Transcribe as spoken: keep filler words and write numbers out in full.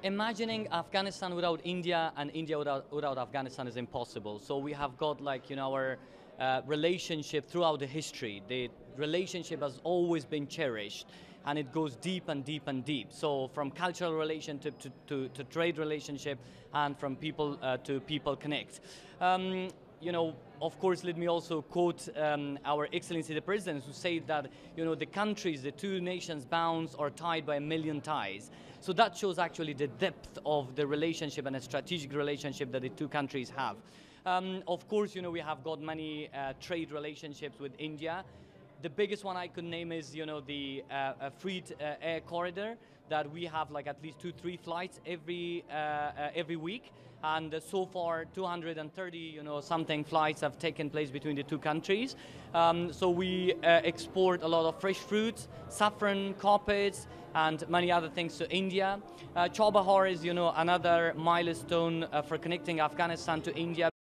Imagining Afghanistan without India and India without, without Afghanistan is impossible. So we have got like, you know, our uh, relationship throughout the history. The relationship has always been cherished and it goes deep and deep and deep. So from cultural relationship to, to, to trade relationship and from people uh, to people connect. Um, you know, of course, let me also quote um, our Excellency the President, who said that, you know, the countries, the two nations bounds are tied by a million ties. So that shows actually the depth of the relationship and a strategic relationship that the two countries have. Um, of course, you know, we have got many uh, trade relationships with India. The biggest one I could name is, you know, the uh, free uh, air corridor that we have like at least two, three flights every uh, uh, every week, and uh, so far two hundred thirty, you know, something flights have taken place between the two countries. Um, so we uh, export a lot of fresh fruits, saffron, carpets, and many other things to India. Uh, Chabahar is, you know, another milestone uh, for connecting Afghanistan to India,